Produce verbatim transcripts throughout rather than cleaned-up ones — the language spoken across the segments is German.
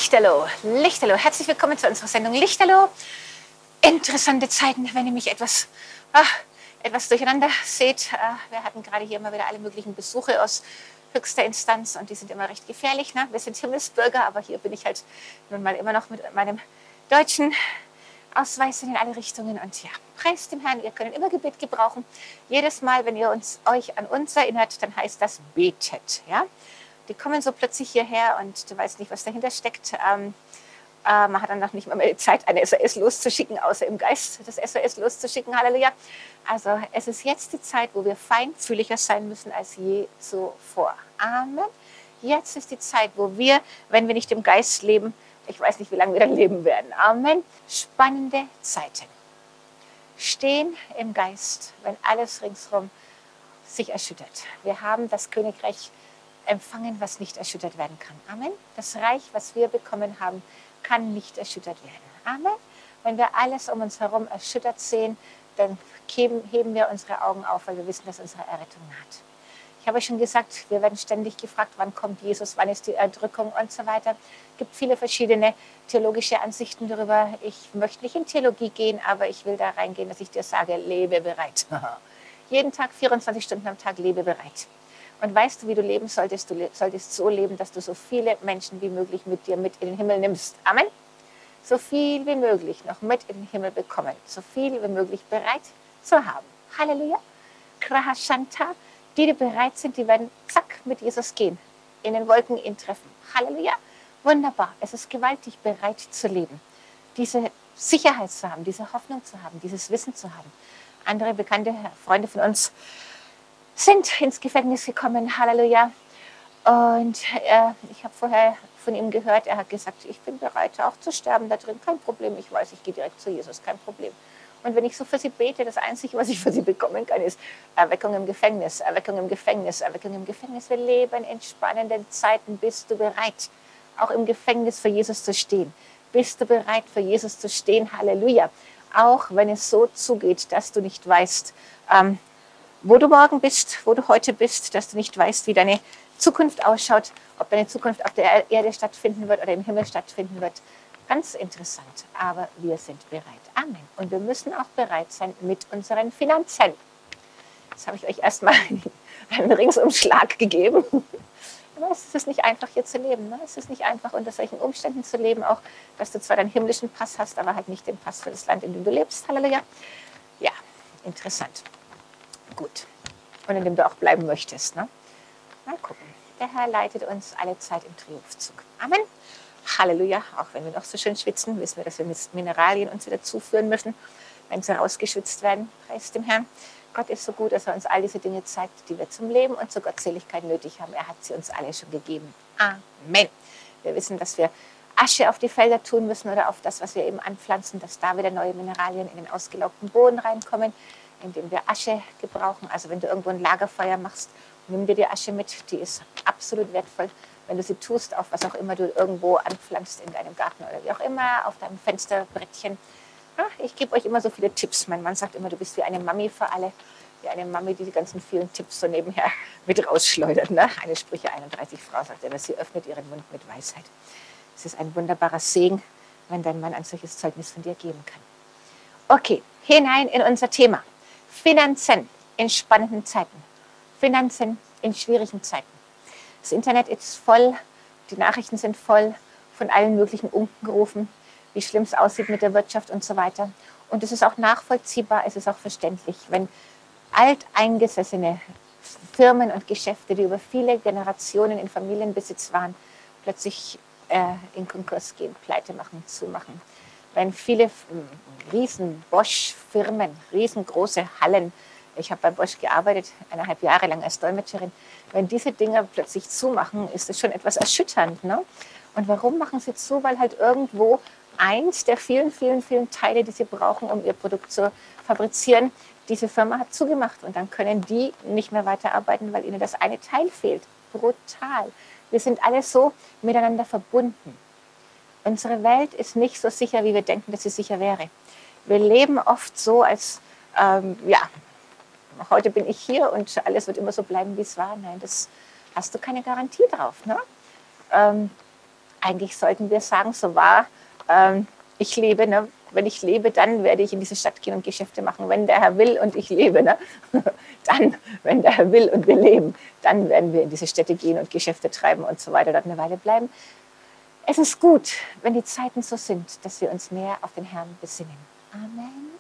Lichterloh, Lichterloh, herzlich willkommen zu unserer Sendung Lichterloh. Interessante Zeiten, wenn ihr mich etwas, ach, etwas durcheinander seht. Wir hatten gerade hier immer wieder alle möglichen Besuche aus höchster Instanz und die sind immer recht gefährlich. Ne? Wir sind Himmelsbürger, aber hier bin ich halt nun mal immer noch mit meinem deutschen Ausweis in alle Richtungen. Und ja, preist dem Herrn, ihr könnt immer Gebet gebrauchen. Jedes Mal, wenn ihr uns, euch an uns erinnert, dann heißt das betet. Ja? Die kommen so plötzlich hierher und du weißt nicht, was dahinter steckt. Ähm, äh, man hat dann noch nicht mal mehr die Zeit, eine S O S loszuschicken, außer im Geist das S O S loszuschicken. Halleluja. Also es ist jetzt die Zeit, wo wir feinfühliger sein müssen als je zuvor. Amen. Jetzt ist die Zeit, wo wir, wenn wir nicht im Geist leben, ich weiß nicht, wie lange wir dann leben werden. Amen. Spannende Zeiten. Stehen im Geist, wenn alles ringsherum sich erschüttert. Wir haben das Königreich empfangen, was nicht erschüttert werden kann. Amen. Das Reich, was wir bekommen haben, kann nicht erschüttert werden. Amen. Wenn wir alles um uns herum erschüttert sehen, dann heben wir unsere Augen auf, weil wir wissen, dass unsere Errettung naht. Ich habe schon gesagt, wir werden ständig gefragt, wann kommt Jesus, wann ist die Erdrückung und so weiter. Es gibt viele verschiedene theologische Ansichten darüber. Ich möchte nicht in Theologie gehen, aber ich will da reingehen, dass ich dir sage, lebe bereit. Jeden Tag, vierundzwanzig Stunden am Tag, lebe bereit. Und weißt du, wie du leben solltest? Du solltest so leben, dass du so viele Menschen wie möglich mit dir mit in den Himmel nimmst. Amen. So viel wie möglich noch mit in den Himmel bekommen. So viel wie möglich bereit zu haben. Halleluja. Krahashanta. Die, die bereit sind, die werden zack mit Jesus gehen. In den Wolken ihn treffen. Halleluja. Wunderbar. Es ist gewaltig, bereit zu leben. Diese Sicherheit zu haben, diese Hoffnung zu haben, dieses Wissen zu haben. Andere bekannte Freunde von uns sind ins Gefängnis gekommen, Halleluja. Und äh, ich habe vorher von ihm gehört, er hat gesagt, ich bin bereit auch zu sterben da drin, kein Problem, ich weiß, ich gehe direkt zu Jesus, kein Problem. Und wenn ich so für sie bete, das Einzige, was ich für sie bekommen kann, ist Erweckung im Gefängnis, Erweckung im Gefängnis, Erweckung im Gefängnis. Wir leben in spannenden Zeiten. Bist du bereit, auch im Gefängnis für Jesus zu stehen? Bist du bereit, für Jesus zu stehen? Halleluja. Auch wenn es so zugeht, dass du nicht weißt, ähm, wo du morgen bist, wo du heute bist, dass du nicht weißt, wie deine Zukunft ausschaut, ob deine Zukunft auf der Erde stattfinden wird oder im Himmel stattfinden wird. Ganz interessant, aber wir sind bereit. Amen. Und wir müssen auch bereit sein mit unseren Finanzen. Jetzt habe ich euch erstmal einen Ringsumschlag gegeben. Aber es ist nicht einfach, hier zu leben. Ne? Es ist nicht einfach, unter solchen Umständen zu leben, auch dass du zwar deinen himmlischen Pass hast, aber halt nicht den Pass für das Land, in dem du lebst. Halleluja. Ja, interessant. Gut. Und in dem du auch bleiben möchtest. Ne? Mal gucken. Der Herr leitet uns alle Zeit im Triumphzug. Amen. Halleluja. Auch wenn wir noch so schön schwitzen, wissen wir, dass wir Mineralien uns wieder zuführen müssen, wenn sie rausgeschwitzt werden. Preis dem Herrn. Gott ist so gut, dass er uns all diese Dinge zeigt, die wir zum Leben und zur Gottseligkeit nötig haben. Er hat sie uns alle schon gegeben. Amen. Wir wissen, dass wir Asche auf die Felder tun müssen oder auf das, was wir eben anpflanzen, dass da wieder neue Mineralien in den ausgelaugten Boden reinkommen, indem wir Asche gebrauchen. Also wenn du irgendwo ein Lagerfeuer machst, nimm dir die Asche mit, die ist absolut wertvoll, wenn du sie tust, auf was auch immer du irgendwo anpflanzt in deinem Garten oder wie auch immer, auf deinem Fensterbrettchen. Ja, ich gebe euch immer so viele Tipps. Mein Mann sagt immer, du bist wie eine Mami für alle, wie eine Mami, die die ganzen vielen Tipps so nebenher mit rausschleudert. Ne? Eine Sprüche einunddreißig Frau sagt immer, sie öffnet ihren Mund mit Weisheit. Es ist ein wunderbarer Segen, wenn dein Mann ein solches Zeugnis von dir geben kann. Okay, hinein in unser Thema. Finanzen in spannenden Zeiten. Finanzen in schwierigen Zeiten. Das Internet ist voll, die Nachrichten sind voll von allen möglichen Unkenrufen, wie schlimm es aussieht mit der Wirtschaft und so weiter. Und es ist auch nachvollziehbar, es ist auch verständlich, wenn alteingesessene Firmen und Geschäfte, die über viele Generationen in Familienbesitz waren, plötzlich äh, in Konkurs gehen, pleite machen, zumachen. Wenn viele riesen Bosch-Firmen, riesengroße Hallen, ich habe bei Bosch gearbeitet, eineinhalb Jahre lang als Dolmetscherin. Wenn diese Dinger plötzlich zumachen, ist das schon etwas erschütternd. Ne? Und warum machen sie zu? Weil halt irgendwo eins der vielen, vielen, vielen Teile, die sie brauchen, um ihr Produkt zu fabrizieren, diese Firma hat zugemacht. Und dann können die nicht mehr weiterarbeiten, weil ihnen das eine Teil fehlt. Brutal. Wir sind alle so miteinander verbunden. Unsere Welt ist nicht so sicher, wie wir denken, dass sie sicher wäre. Wir leben oft so, als, ähm, ja, heute bin ich hier und alles wird immer so bleiben, wie es war. Nein, das hast du keine Garantie drauf. Ne? Ähm, Eigentlich sollten wir sagen, so wahr, ähm, ich lebe, ne? Wenn ich lebe, dann werde ich in diese Stadt gehen und Geschäfte machen. Wenn der Herr will und ich lebe, ne? Dann, wenn der Herr will und wir leben, dann werden wir in diese Städte gehen und Geschäfte treiben und so weiter, dort eine Weile bleiben. Es ist gut, wenn die Zeiten so sind, dass wir uns mehr auf den Herrn besinnen. Amen.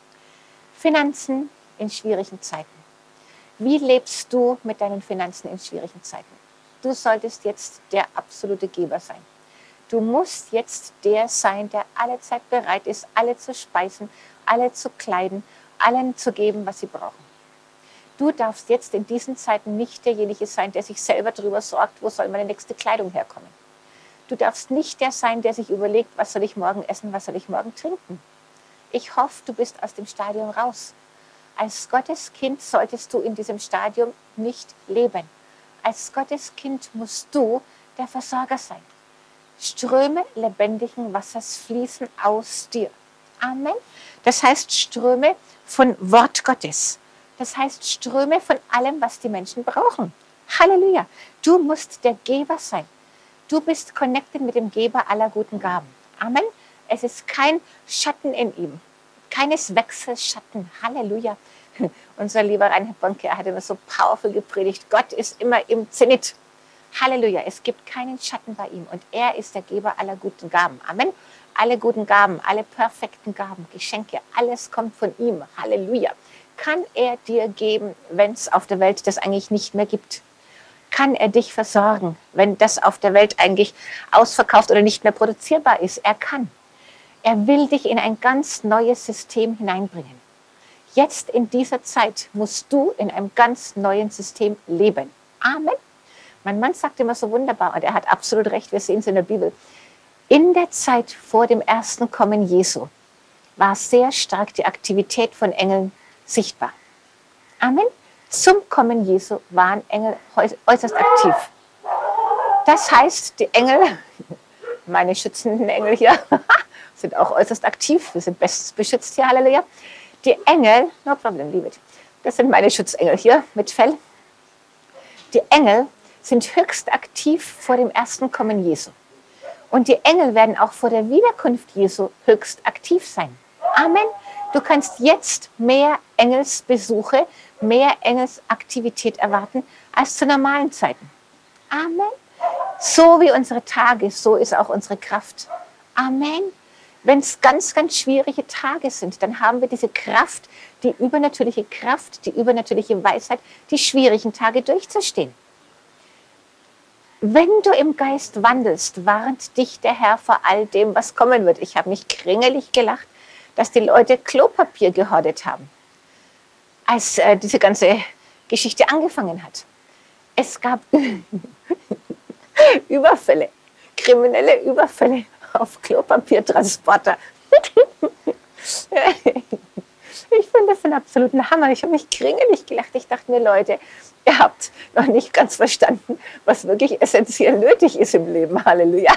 Finanzen in schwierigen Zeiten. Wie lebst du mit deinen Finanzen in schwierigen Zeiten? Du solltest jetzt der absolute Geber sein. Du musst jetzt der sein, der allezeit bereit ist, alle zu speisen, alle zu kleiden, allen zu geben, was sie brauchen. Du darfst jetzt in diesen Zeiten nicht derjenige sein, der sich selber darüber sorgt, wo soll meine nächste Kleidung herkommen. Du darfst nicht der sein, der sich überlegt, was soll ich morgen essen, was soll ich morgen trinken. Ich hoffe, du bist aus dem Stadium raus. Als Gotteskind solltest du in diesem Stadium nicht leben. Als Gotteskind musst du der Versorger sein. Ströme lebendigen Wassers fließen aus dir. Amen. Das heißt Ströme von Wort Gottes. Das heißt Ströme von allem, was die Menschen brauchen. Halleluja. Du musst der Geber sein. Du bist connected mit dem Geber aller guten Gaben. Amen. Es ist kein Schatten in ihm. Keines Wechselschatten. Halleluja. Unser lieber Reinhard Bonke, er hat immer so powerful gepredigt. Gott ist immer im Zenit. Halleluja. Es gibt keinen Schatten bei ihm. Und er ist der Geber aller guten Gaben. Amen. Alle guten Gaben, alle perfekten Gaben, Geschenke, alles kommt von ihm. Halleluja. Kann er dir geben, wenn es auf der Welt das eigentlich nicht mehr gibt? Kann er dich versorgen, wenn das auf der Welt eigentlich ausverkauft oder nicht mehr produzierbar ist? Er kann. Er will dich in ein ganz neues System hineinbringen. Jetzt in dieser Zeit musst du in einem ganz neuen System leben. Amen. Mein Mann sagt immer so wunderbar, und er hat absolut recht, wir sehen es in der Bibel. In der Zeit vor dem ersten Kommen Jesu war sehr stark die Aktivität von Engeln sichtbar. Amen. Zum Kommen Jesu waren Engel äußerst aktiv. Das heißt, die Engel, meine schützenden Engel hier, sind auch äußerst aktiv. Wir sind bestens beschützt hier, Halleluja. Die Engel, no problem, leave it. Das sind meine Schutzengel hier mit Fell. Die Engel sind höchst aktiv vor dem ersten Kommen Jesu. Und die Engel werden auch vor der Wiederkunft Jesu höchst aktiv sein. Amen. Du kannst jetzt mehr Engelsbesuche, mehr Engelsaktivität erwarten als zu normalen Zeiten. Amen. So wie unsere Tage, so ist auch unsere Kraft. Amen. Wenn es ganz, ganz schwierige Tage sind, dann haben wir diese Kraft, die übernatürliche Kraft, die übernatürliche Weisheit, die schwierigen Tage durchzustehen. Wenn du im Geist wandelst, warnt dich der Herr vor all dem, was kommen wird. Ich habe mich kringelig gelacht, dass die Leute Klopapier gehortet haben, als äh, diese ganze Geschichte angefangen hat. Es gab Überfälle, kriminelle Überfälle auf Klopapiertransporter. Ich finde das einen absoluten Hammer. Ich habe mich kringelig gelacht. Ich dachte mir, Leute, ihr habt noch nicht ganz verstanden, was wirklich essentiell nötig ist im Leben. Halleluja.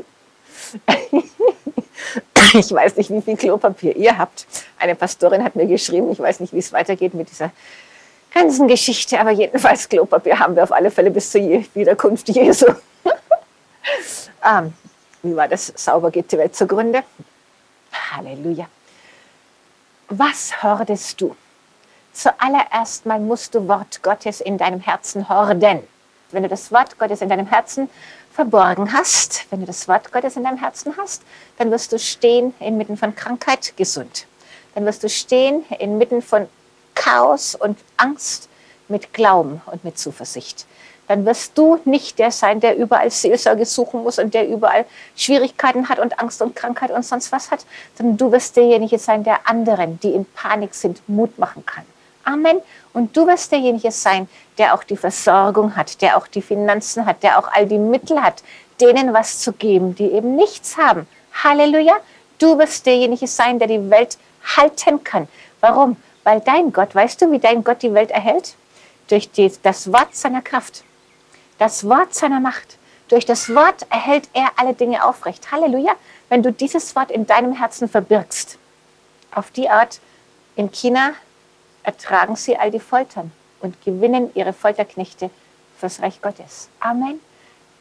Ich weiß nicht, wie viel Klopapier ihr habt. Eine Pastorin hat mir geschrieben, ich weiß nicht, wie es weitergeht mit dieser ganzen Geschichte, aber jedenfalls Klopapier haben wir auf alle Fälle bis zur Wiederkunft Jesu. ähm, wie war das? Sauber geht die Welt zugrunde. Halleluja. Was hordest du? Zuallererst mal musst du Wort Gottes in deinem Herzen horden. Wenn du das Wort Gottes in deinem Herzen verborgen hast, wenn du das Wort Gottes in deinem Herzen hast, dann wirst du stehen inmitten von Krankheit gesund. Dann wirst du stehen inmitten von Chaos und Angst mit Glauben und mit Zuversicht. Dann wirst du nicht der sein, der überall Seelsorge suchen muss und der überall Schwierigkeiten hat und Angst und Krankheit und sonst was hat, sondern du wirst derjenige sein, der anderen, die in Panik sind, Mut machen kann. Amen. Und du wirst derjenige sein, der auch die Versorgung hat, der auch die Finanzen hat, der auch all die Mittel hat, denen was zu geben, die eben nichts haben. Halleluja. Du wirst derjenige sein, der die Welt halten kann. Warum? Weil dein Gott, weißt du, wie dein Gott die Welt erhält? Durch die, das Wort seiner Kraft, das Wort seiner Macht. Durch das Wort erhält er alle Dinge aufrecht. Halleluja. Wenn du dieses Wort in deinem Herzen verbirgst, auf die Art in China ertragen sie all die Foltern und gewinnen ihre Folterknechte fürs Reich Gottes. Amen.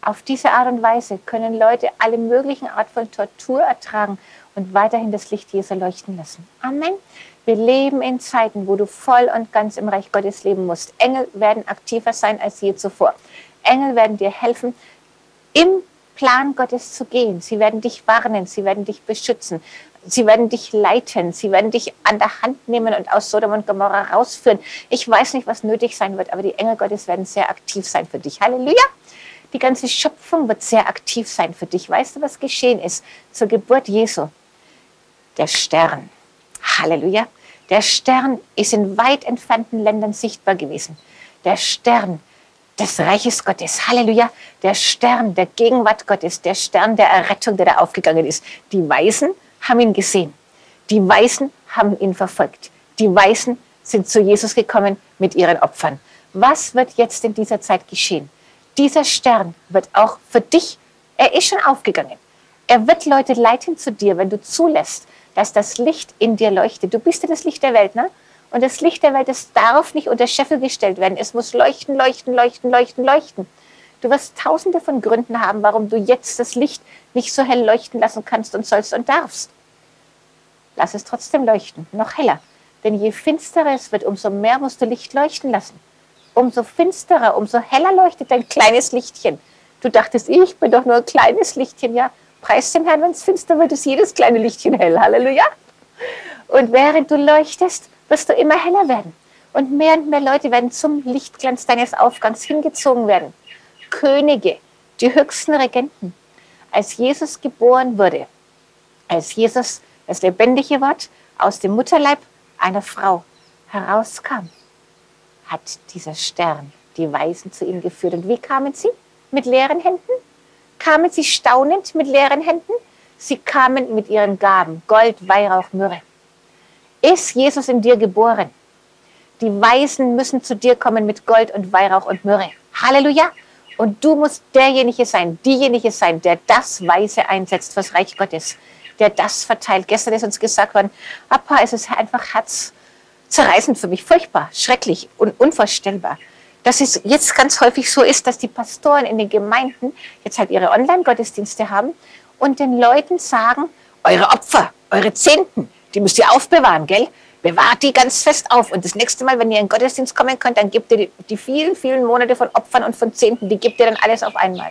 Auf diese Art und Weise können Leute alle möglichen Art von Tortur ertragen und weiterhin das Licht Jesu leuchten lassen. Amen. Wir leben in Zeiten, wo du voll und ganz im Reich Gottes leben musst. Engel werden aktiver sein als je zuvor. Engel werden dir helfen, im Plan Gottes zu gehen. Sie werden dich warnen, sie werden dich beschützen, sie werden dich leiten, sie werden dich an der Hand nehmen und aus Sodom und Gomorra rausführen. Ich weiß nicht, was nötig sein wird, aber die Engel Gottes werden sehr aktiv sein für dich. Halleluja! Die ganze Schöpfung wird sehr aktiv sein für dich. Weißt du, was geschehen ist zur Geburt Jesu? Der Stern. Halleluja! Der Stern ist in weit entfernten Ländern sichtbar gewesen. Der Stern des Reiches Gottes. Halleluja! Der Stern der Gegenwart Gottes, der Stern der Errettung, der da aufgegangen ist. Die Weisen haben ihn gesehen. Die Weisen haben ihn verfolgt. Die Weisen sind zu Jesus gekommen mit ihren Opfern. Was wird jetzt in dieser Zeit geschehen? Dieser Stern wird auch für dich, er ist schon aufgegangen. Er wird Leute leiten zu dir, wenn du zulässt, dass das Licht in dir leuchtet. Du bist ja das Licht der Welt, ne? Und das Licht der Welt, das darf nicht unter Scheffel gestellt werden. Es muss leuchten, leuchten, leuchten, leuchten, leuchten. Du wirst tausende von Gründen haben, warum du jetzt das Licht nicht so hell leuchten lassen kannst und sollst und darfst. Lass es trotzdem leuchten, noch heller. Denn je finsterer es wird, umso mehr musst du Licht leuchten lassen. Umso finsterer, umso heller leuchtet dein kleines Lichtchen. Du dachtest, ich bin doch nur ein kleines Lichtchen. Ja, preis den Herrn, wenn es finster wird, ist jedes kleine Lichtchen hell. Halleluja. Und während du leuchtest, wirst du immer heller werden. Und mehr und mehr Leute werden zum Lichtglanz deines Aufgangs hingezogen werden. Könige, die höchsten Regenten. Als Jesus geboren wurde, als Jesus, das lebendige Wort, aus dem Mutterleib einer Frau herauskam, hat dieser Stern die Weisen zu ihm geführt. Und wie kamen sie? Mit leeren Händen? Kamen sie staunend mit leeren Händen? Sie kamen mit ihren Gaben, Gold, Weihrauch, Myrrhe. Ist Jesus in dir geboren? Die Weisen müssen zu dir kommen mit Gold und Weihrauch und Myrrhe. Halleluja! Und du musst derjenige sein, diejenige sein, der das Weise einsetzt fürs Reich Gottes, der das verteilt. Gestern ist uns gesagt worden, Papa, es ist einfach herzzerreißend für mich, furchtbar, schrecklich und unvorstellbar, dass es jetzt ganz häufig so ist, dass die Pastoren in den Gemeinden jetzt halt ihre Online-Gottesdienste haben und den Leuten sagen, eure Opfer, eure Zehnten, die müsst ihr aufbewahren, gell? Bewahrt die ganz fest auf. Und das nächste Mal, wenn ihr in den Gottesdienst kommen könnt, dann gebt ihr die, die vielen, vielen Monate von Opfern und von Zehnten, die gebt ihr dann alles auf einmal.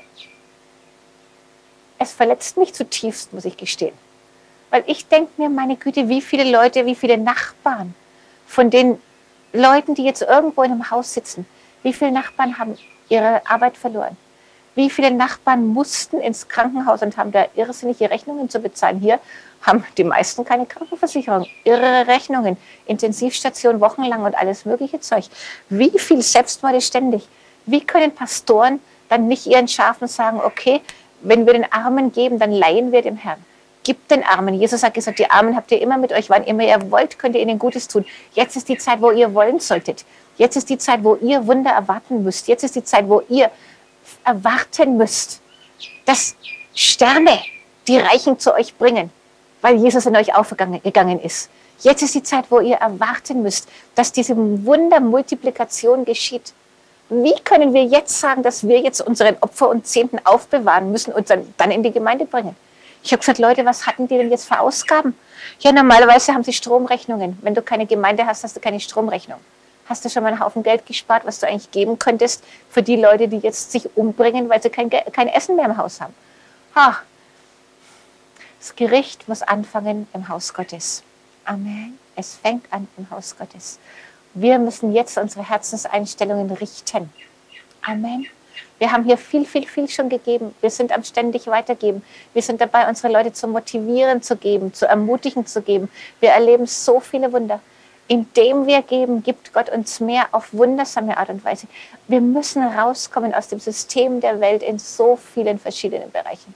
Es verletzt mich zutiefst, muss ich gestehen. Weil ich denke mir, meine Güte, wie viele Leute, wie viele Nachbarn von den Leuten, die jetzt irgendwo in einem Haus sitzen, wie viele Nachbarn haben ihre Arbeit verloren? Wie viele Nachbarn mussten ins Krankenhaus und haben da irrsinnige Rechnungen zu bezahlen? Hier haben die meisten keine Krankenversicherung. Irre Rechnungen, Intensivstation wochenlang und alles mögliche Zeug. Wie viel Selbstmorde ständig? Wie können Pastoren dann nicht ihren Schafen sagen, okay, wenn wir den Armen geben, dann leihen wir dem Herrn. Gib den Armen. Jesus hat gesagt, die Armen habt ihr immer mit euch. Wann immer ihr wollt, könnt ihr ihnen Gutes tun. Jetzt ist die Zeit, wo ihr wollen solltet. Jetzt ist die Zeit, wo ihr Wunder erwarten müsst. Jetzt ist die Zeit, wo ihr erwarten müsst, dass Sterne die Reichen zu euch bringen, weil Jesus in euch aufgegangen ist. Jetzt ist die Zeit, wo ihr erwarten müsst, dass diese Wundermultiplikation geschieht. Wie können wir jetzt sagen, dass wir jetzt unseren Opfer und Zehnten aufbewahren müssen und dann, dann in die Gemeinde bringen? Ich habe gesagt, Leute, was hatten die denn jetzt für Ausgaben? Ja, normalerweise haben sie Stromrechnungen. Wenn du keine Gemeinde hast, hast du keine Stromrechnung. Hast du schon mal einen Haufen Geld gespart, was du eigentlich geben könntest für die Leute, die jetzt sich umbringen, weil sie kein, kein Essen mehr im Haus haben? Ha. Das Gericht muss anfangen im Haus Gottes. Amen. Es fängt an im Haus Gottes. Wir müssen jetzt unsere Herzenseinstellungen richten. Amen. Wir haben hier viel, viel, viel schon gegeben. Wir sind am ständig weitergeben. Wir sind dabei, unsere Leute zu motivieren, zu geben, zu ermutigen, zu geben. Wir erleben so viele Wunder. Indem wir geben, gibt Gott uns mehr auf wundersame Art und Weise. Wir müssen rauskommen aus dem System der Welt in so vielen verschiedenen Bereichen.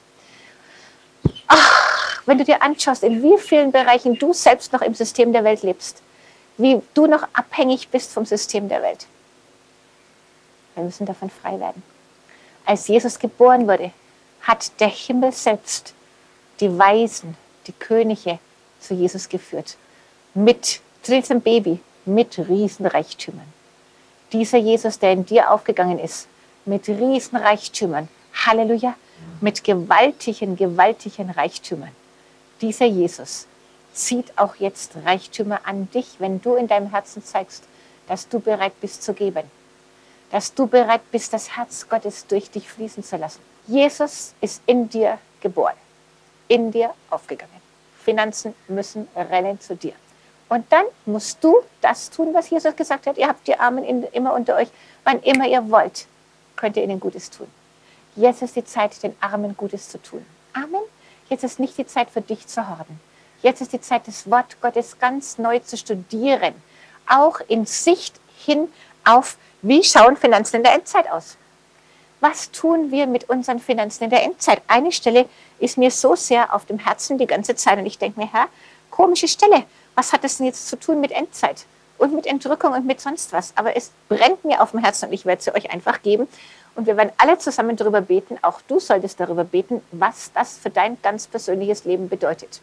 Ach, wenn du dir anschaust, in wie vielen Bereichen du selbst noch im System der Welt lebst, wie du noch abhängig bist vom System der Welt. Wir müssen davon frei werden. Als Jesus geboren wurde, hat der Himmel selbst die Weisen, die Könige zu Jesus geführt. Mit zu diesem Baby, mit Riesenreichtümern. Dieser Jesus, der in dir aufgegangen ist, mit Riesenreichtümern, Halleluja, mit gewaltigen, gewaltigen Reichtümern. Dieser Jesus zieht auch jetzt Reichtümer an dich, wenn du in deinem Herzen zeigst, dass du bereit bist zu geben. Dass du bereit bist, das Herz Gottes durch dich fließen zu lassen. Jesus ist in dir geboren, in dir aufgegangen. Finanzen müssen rennen zu dir. Und dann musst du das tun, was Jesus gesagt hat. Ihr habt die Armen in, immer unter euch. Wann immer ihr wollt, könnt ihr ihnen Gutes tun. Jetzt ist die Zeit, den Armen Gutes zu tun. Amen. Jetzt ist nicht die Zeit für dich zu horden. Jetzt ist die Zeit, das Wort Gottes ganz neu zu studieren. Auch in Sicht hin auf, wie schauen Finanzen in der Endzeit aus? Was tun wir mit unseren Finanzen in der Endzeit? Eine Stelle ist mir so sehr auf dem Herzen die ganze Zeit. Und ich denke mir, Herr, komische Stelle. Was hat das denn jetzt zu tun mit Endzeit? Und mit Entrückung und mit sonst was. Aber es brennt mir auf dem Herzen und ich werde sie euch einfach geben. Und wir werden alle zusammen darüber beten. Auch du solltest darüber beten, was das für dein ganz persönliches Leben bedeutet.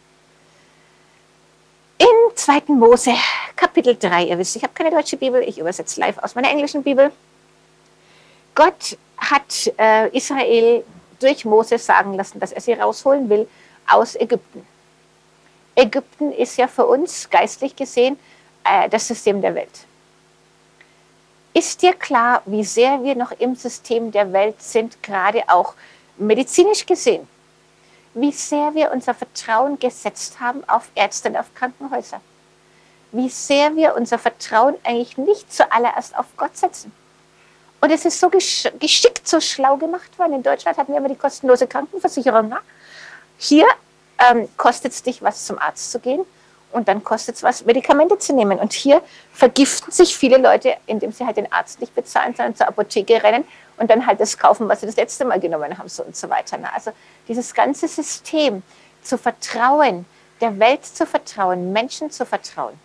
In zweiten Mose, Kapitel drei, ihr wisst, ich habe keine deutsche Bibel, ich übersetze live aus meiner englischen Bibel. Gott hat äh, Israel durch Mose sagen lassen, dass er sie rausholen will aus Ägypten. Ägypten ist ja für uns geistlich gesehen äh, das System der Welt. Ist dir klar, wie sehr wir noch im System der Welt sind, gerade auch medizinisch gesehen? Wie sehr wir unser Vertrauen gesetzt haben auf Ärzte und auf Krankenhäuser. Wie sehr wir unser Vertrauen eigentlich nicht zuallererst auf Gott setzen. Und es ist so gesch geschickt, so schlau gemacht worden. In Deutschland hatten wir immer die kostenlose Krankenversicherung. Ne? Hier ähm, kostet es dich was, zum Arzt zu gehen. Und dann kostet es was, Medikamente zu nehmen. Und hier vergiften sich viele Leute, indem sie halt den Arzt nicht bezahlen, sondern zur Apotheke rennen und dann halt das kaufen, was sie das letzte Mal genommen haben, so und so weiter. Also dieses ganze System zu vertrauen, der Welt zu vertrauen, Menschen zu vertrauen.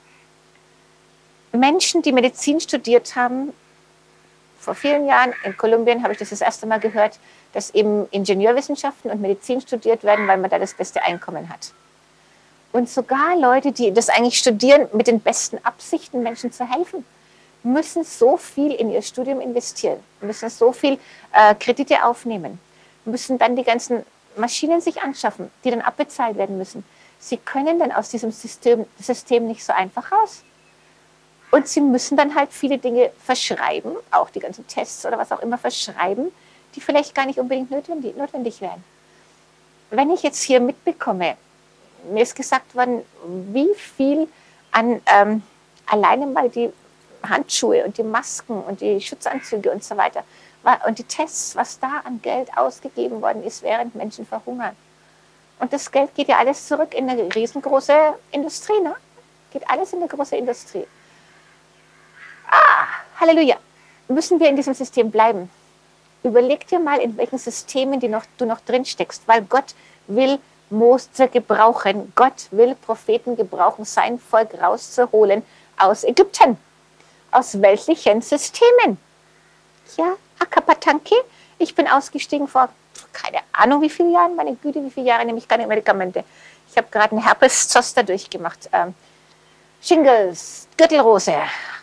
Menschen, die Medizin studiert haben, vor vielen Jahren in Kolumbien habe ich das das erste Mal gehört, dass eben Ingenieurwissenschaften und Medizin studiert werden, weil man da das beste Einkommen hat. Und sogar Leute, die das eigentlich studieren, mit den besten Absichten, Menschen zu helfen, müssen so viel in ihr Studium investieren, müssen so viel äh, Kredite aufnehmen, müssen dann die ganzen Maschinen sich anschaffen, die dann abbezahlt werden müssen. Sie können dann aus diesem System, System nicht so einfach raus. Und sie müssen dann halt viele Dinge verschreiben, auch die ganzen Tests oder was auch immer verschreiben, die vielleicht gar nicht unbedingt notwendig, notwendig wären. Wenn ich jetzt hier mitbekomme, mir ist gesagt worden, wie viel an ähm, alleine mal die Handschuhe und die Masken und die Schutzanzüge und so weiter und die Tests, was da an Geld ausgegeben worden ist, während Menschen verhungern. Und das Geld geht ja alles zurück in eine riesengroße Industrie, ne? Geht alles in eine große Industrie. Ah, Halleluja. Müssen wir in diesem System bleiben? Überleg dir mal, in welchen Systemen die noch, du noch drin steckst, weil Gott will Mose gebrauchen. Gott will Propheten gebrauchen, sein Volk rauszuholen aus Ägypten, aus weltlichen Systemen. Ja, Akapatanke, ich bin ausgestiegen vor keine Ahnung wie viele Jahren, meine Güte, wie viele Jahre nehme ich keine Medikamente. Ich habe gerade einen Herpes-Zoster durchgemacht. Ähm, Shingles, Gürtelrose,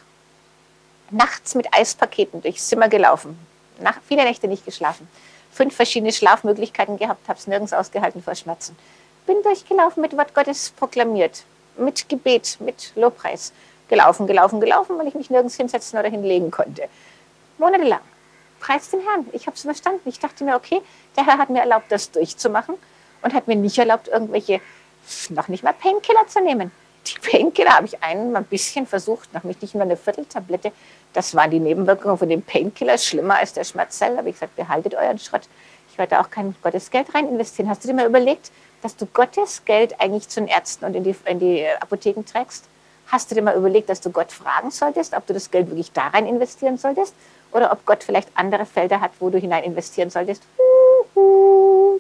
nachts mit Eispaketen durchs Zimmer gelaufen, nach, viele Nächte nicht geschlafen. Fünf verschiedene Schlafmöglichkeiten gehabt, habe es nirgends ausgehalten vor Schmerzen. Bin durchgelaufen, mit Wort Gottes proklamiert, mit Gebet, mit Lobpreis. Gelaufen, gelaufen, gelaufen, weil ich mich nirgends hinsetzen oder hinlegen konnte. Monatelang. Preis den Herrn. Ich habe es verstanden. Ich dachte mir, okay, der Herr hat mir erlaubt, das durchzumachen und hat mir nicht erlaubt, irgendwelche, noch nicht mal Painkiller zu nehmen. Die Painkiller habe ich einen ein bisschen versucht, noch nicht nur eine Vierteltablette. Das waren die Nebenwirkungen von dem Painkiller, schlimmer als der Schmerzcell. Da habe ich gesagt, behaltet euren Schrott. Ich werde auch kein Gottes Geld rein investieren. Hast du dir mal überlegt, dass du Gottes Geld eigentlich zu den Ärzten und in die, in die Apotheken trägst? Hast du dir mal überlegt, dass du Gott fragen solltest, ob du das Geld wirklich da rein investieren solltest? Oder ob Gott vielleicht andere Felder hat, wo du hinein investieren solltest? Uhu.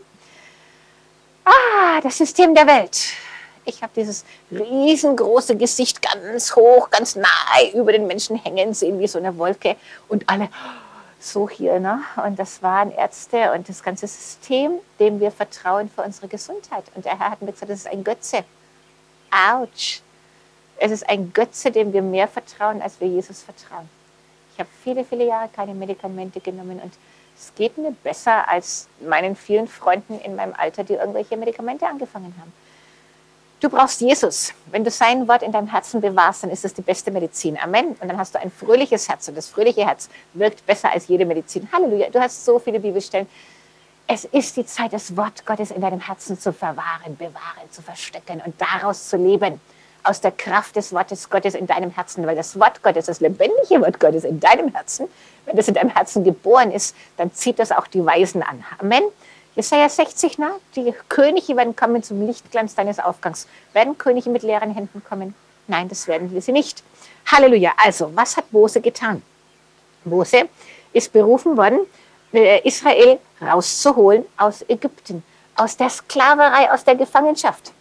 Ah, das System der Welt. Ich habe dieses riesengroße Gesicht ganz hoch, ganz nahe über den Menschen hängen sehen, wie so eine Wolke. Und alle so hier, ne? Und das waren Ärzte und das ganze System, dem wir vertrauen für unsere Gesundheit. Und der Herr hat mir gesagt, das ist ein Götze. Autsch. Es ist ein Götze, dem wir mehr vertrauen, als wir Jesus vertrauen. Ich habe viele, viele Jahre keine Medikamente genommen und Es geht mir besser als meinen vielen Freunden in meinem Alter, die irgendwelche Medikamente angefangen haben. Du brauchst Jesus. Wenn du sein Wort in deinem Herzen bewahrst, dann ist das die beste Medizin. Amen. Und dann hast du ein fröhliches Herz. Und das fröhliche Herz wirkt besser als jede Medizin. Halleluja. Du hast so viele Bibelstellen. Es ist die Zeit, das Wort Gottes in deinem Herzen zu verwahren, bewahren, zu verstecken und daraus zu leben. Aus der Kraft des Wortes Gottes in deinem Herzen. Weil das Wort Gottes, das lebendige Wort Gottes in deinem Herzen, wenn das in deinem Herzen geboren ist, dann zieht das auch die Weisen an. Amen. Jesaja sechzig, na, die Könige werden kommen zum Lichtglanz deines Aufgangs. Werden Könige mit leeren Händen kommen? Nein, das werden wir sie nicht. Halleluja. Also, was hat Mose getan? Mose ist berufen worden, Israel rauszuholen aus Ägypten, aus der Sklaverei, aus der Gefangenschaft.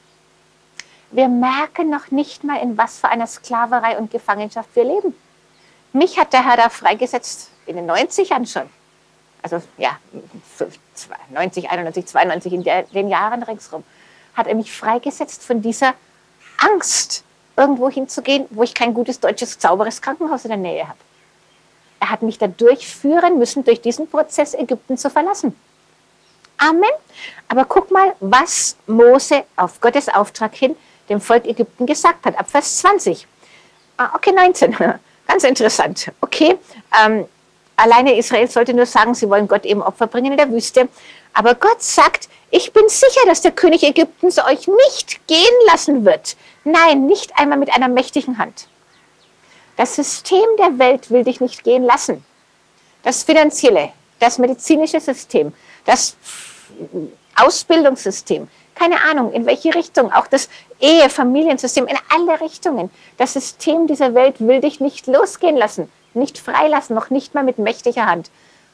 Wir merken noch nicht mal, in was für einer Sklaverei und Gefangenschaft wir leben. Mich hat der Herr da freigesetzt in den neunzigern schon. Also ja, neunzig, einundneunzig, zweiundneunzig, in der, den Jahren ringsherum, hat er mich freigesetzt von dieser Angst, irgendwo hinzugehen, wo ich kein gutes, deutsches, sauberes Krankenhaus in der Nähe habe. Er hat mich da durchführen müssen, durch diesen Prozess Ägypten zu verlassen. Amen. Aber guck mal, was Mose auf Gottes Auftrag hin dem Volk Ägypten gesagt hat, ab Vers zwanzig. Ah, okay, neunzehn. Ganz interessant. Okay, ähm, alleine Israel sollte nur sagen, sie wollen Gott eben Opfer bringen in der Wüste. Aber Gott sagt, ich bin sicher, dass der König Ägyptens euch nicht gehen lassen wird. Nein, nicht einmal mit einer mächtigen Hand. Das System der Welt will dich nicht gehen lassen. Das finanzielle, das medizinische System, das Ausbildungssystem, keine Ahnung, in welche Richtung, auch das Ehe-, Familiensystem, in alle Richtungen. Das System dieser Welt will dich nicht losgehen lassen, nicht freilassen, noch nicht mal mit mächtiger Hand.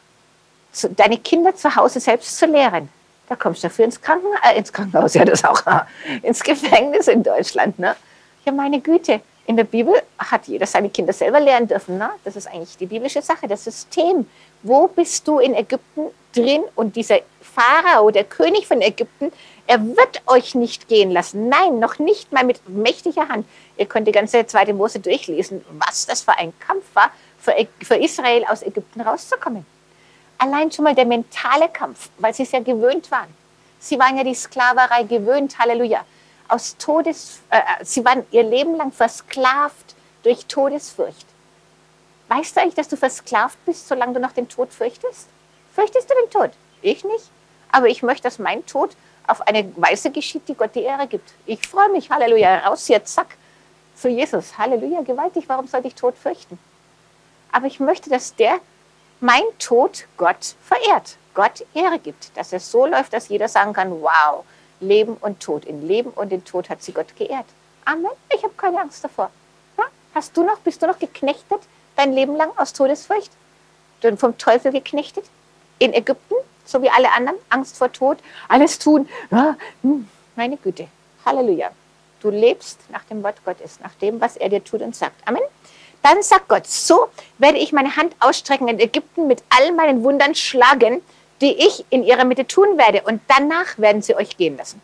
Deine Kinder zu Hause selbst zu lehren, da kommst du dafür ins, Kranken äh, ins Krankenhaus, ja das auch, ins Gefängnis in Deutschland. Ne? Ja, meine Güte, in der Bibel hat jeder seine Kinder selber lehren dürfen. Ne? Das ist eigentlich die biblische Sache, das System. Wo bist du in Ägypten drin? Und dieser Pharao, der König von Ägypten, er wird euch nicht gehen lassen. Nein, noch nicht mal mit mächtiger Hand. Ihr könnt die ganze zweite Mose durchlesen, was das für ein Kampf war, für, für Israel aus Ägypten rauszukommen. Allein schon mal der mentale Kampf, weil sie es ja gewöhnt waren. Sie waren ja die Sklaverei gewöhnt, Halleluja. Aus Todes, äh, sie waren ihr Leben lang versklavt durch Todesfurcht. Weißt du eigentlich, dass du versklavt bist, solange du noch den Tod fürchtest? Fürchtest du den Tod? Ich nicht. Aber ich möchte, dass mein Tod auf eine Weise geschieht, die Gott die Ehre gibt. Ich freue mich, Halleluja, raus hier, zack, zu Jesus. Halleluja, gewaltig, warum sollte ich Tod fürchten? Aber ich möchte, dass der, mein Tod, Gott verehrt, Gott Ehre gibt. Dass es so läuft, dass jeder sagen kann, wow, Leben und Tod. In Leben und in Tod hat sie Gott geehrt. Amen. Ich habe keine Angst davor. Ja? Hast du noch, bist du noch geknechtet, dein Leben lang aus Todesfurcht? Du vom Teufel geknechtet? In Ägypten, so wie alle anderen, Angst vor Tod, alles tun. Ja, meine Güte. Halleluja. Du lebst nach dem Wort Gottes, nach dem, was er dir tut und sagt. Amen. Dann sagt Gott, so werde ich meine Hand ausstrecken in Ägypten mit all meinen Wundern schlagen, die ich in ihrer Mitte tun werde. Und danach werden sie euch gehen lassen.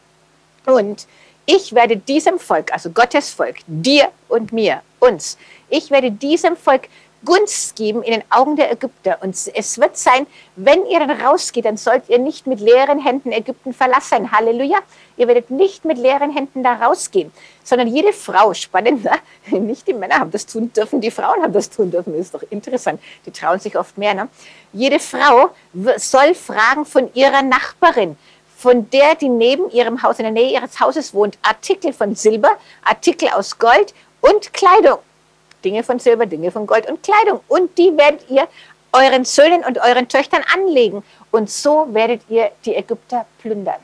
Und ich werde diesem Volk, also Gottes Volk, dir und mir, uns, ich werde diesem Volk Gunst geben in den Augen der Ägypter. Und es wird sein, wenn ihr dann rausgeht, dann sollt ihr nicht mit leeren Händen Ägypten verlassen. Halleluja. Ihr werdet nicht mit leeren Händen da rausgehen, sondern jede Frau, spannend, ne? Nicht die Männer haben das tun dürfen, die Frauen haben das tun dürfen. Das ist doch interessant. Die trauen sich oft mehr. Ne? Jede Frau soll fragen von ihrer Nachbarin, von der, die neben ihrem Haus, in der Nähe ihres Hauses wohnt, Artikel von Silber, Artikel aus Gold und Kleidung. Dinge von Silber, Dinge von Gold und Kleidung. Und die werdet ihr euren Söhnen und euren Töchtern anlegen. Und so werdet ihr die Ägypter plündern.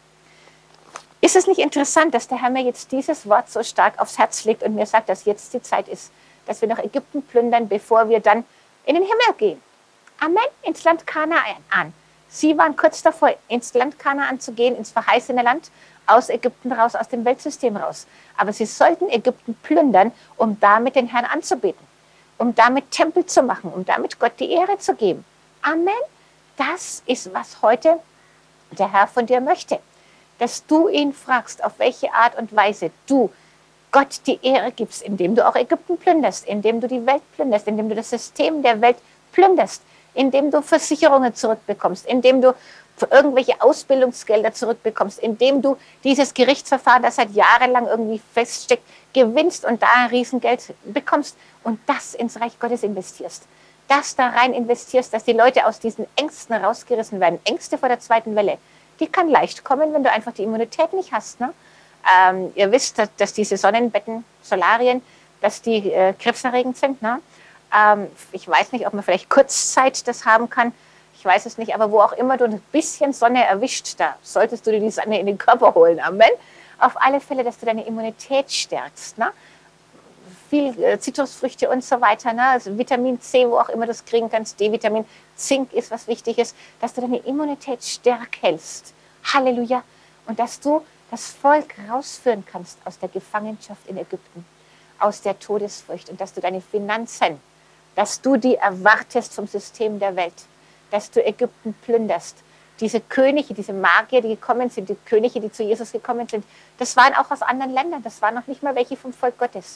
Ist es nicht interessant, dass der Herr mir jetzt dieses Wort so stark aufs Herz legt und mir sagt, dass jetzt die Zeit ist, dass wir noch Ägypten plündern, bevor wir dann in den Himmel gehen. Amen, ins Land Kanaan. Sie waren kurz davor, ins Land Kanaan zu gehen, ins verheißene Land, aus Ägypten raus, aus dem Weltsystem raus. Aber sie sollten Ägypten plündern, um damit den Herrn anzubeten, um damit Tempel zu machen, um damit Gott die Ehre zu geben. Amen. Das ist, was heute der Herr von dir möchte. Dass du ihn fragst, auf welche Art und Weise du Gott die Ehre gibst, indem du auch Ägypten plünderst, indem du die Welt plünderst, indem du das System der Welt plünderst, indem du Versicherungen zurückbekommst, indem du irgendwelche Ausbildungsgelder zurückbekommst, indem du dieses Gerichtsverfahren, das seit jahrelang irgendwie feststeckt, gewinnst und da ein Riesengeld bekommst und das ins Reich Gottes investierst. Das da rein investierst, dass die Leute aus diesen Ängsten rausgerissen werden. Ängste vor der zweiten Welle, die kann leicht kommen, wenn du einfach die Immunität nicht hast. Ne? Ähm, ihr wisst, dass, dass diese Sonnenbetten, Solarien, dass die äh, krebserregend sind. Ne? Ähm, ich weiß nicht, ob man vielleicht Kurzzeit das haben kann. Ich weiß es nicht, aber wo auch immer du ein bisschen Sonne erwischt, da solltest du dir die Sonne in den Körper holen. Amen. Auf alle Fälle, dass du deine Immunität stärkst. Ne? Viel äh, Zitrusfrüchte und so weiter. Ne? Also Vitamin C, wo auch immer du es kriegen kannst. D-Vitamin, Zink ist was Wichtiges. Dass du deine Immunität stark hältst. Halleluja. Und dass du das Volk rausführen kannst aus der Gefangenschaft in Ägypten. Aus der Todesfurcht. Und dass du deine Finanzen, dass du die erwartest vom System der Welt. Dass du Ägypten plünderst. Diese Könige, diese Magier, die gekommen sind, die Könige, die zu Jesus gekommen sind, das waren auch aus anderen Ländern. Das waren noch nicht mal welche vom Volk Gottes.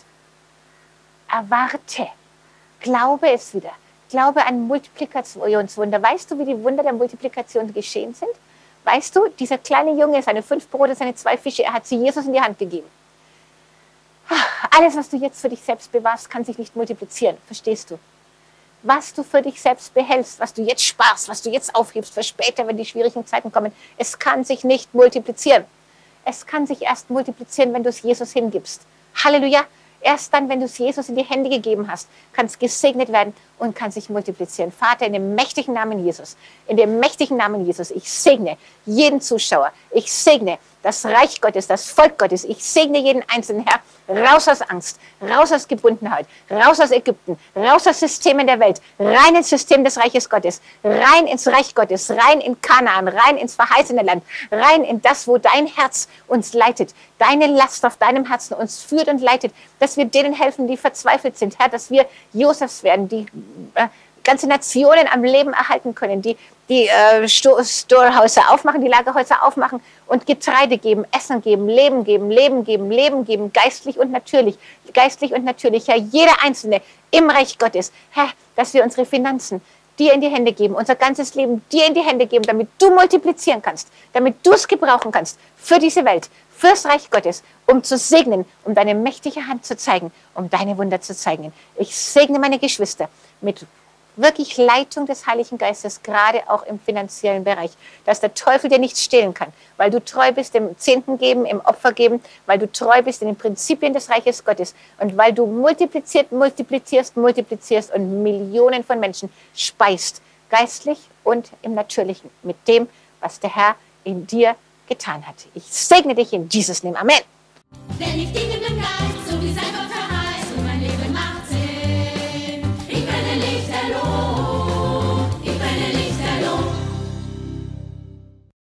Erwarte. Glaube es wieder. Glaube an Multiplikationswunder. Weißt du, wie die Wunder der Multiplikation geschehen sind? Weißt du, dieser kleine Junge, seine fünf Brote, seine zwei Fische, er hat sie Jesus in die Hand gegeben. Alles, was du jetzt für dich selbst bewahrst, kann sich nicht multiplizieren. Verstehst du? Was du für dich selbst behältst, was du jetzt sparst, was du jetzt aufhebst für später, wenn die schwierigen Zeiten kommen, es kann sich nicht multiplizieren. Es kann sich erst multiplizieren, wenn du es Jesus hingibst. Halleluja! Erst dann, wenn du es Jesus in die Hände gegeben hast, kann es gesegnet werden und kann sich multiplizieren. Vater, in dem mächtigen Namen Jesus, in dem mächtigen Namen Jesus, ich segne jeden Zuschauer, ich segne das Reich Gottes, das Volk Gottes, ich segne jeden Einzelnen, Herr, raus aus Angst, raus aus Gebundenheit, raus aus Ägypten, raus aus Systemen der Welt, rein ins System des Reiches Gottes, rein ins Reich Gottes, rein in Kanaan, rein ins verheißene Land, rein in das, wo dein Herz uns leitet, deine Last auf deinem Herzen uns führt und leitet, dass wir denen helfen, die verzweifelt sind, Herr, dass wir Josefs werden, die äh, ganze Nationen am Leben erhalten können, die die äh, Storehäuser aufmachen, die Lagerhäuser aufmachen und Getreide geben, Essen geben, Leben geben, Leben geben, Leben geben, geistlich und natürlich, geistlich und natürlich, Herr, jeder Einzelne im Reich Gottes, Herr, dass wir unsere Finanzen dir in die Hände geben, unser ganzes Leben dir in die Hände geben, damit du multiplizieren kannst, damit du es gebrauchen kannst für diese Welt, fürs Reich Gottes, um zu segnen, um deine mächtige Hand zu zeigen, um deine Wunder zu zeigen. Ich segne meine Geschwister mit wirklich Leitung des Heiligen Geistes, gerade auch im finanziellen Bereich, dass der Teufel dir nichts stehlen kann, weil du treu bist im Zehnten geben, im Opfer geben, weil du treu bist in den Prinzipien des Reiches Gottes und weil du multipliziert, multiplizierst, multiplizierst und Millionen von Menschen speist, geistlich und im Natürlichen, mit dem, was der Herr in dir getan hat. Ich segne dich in Jesus' Namen. Amen. Wenn ich dich in den Geist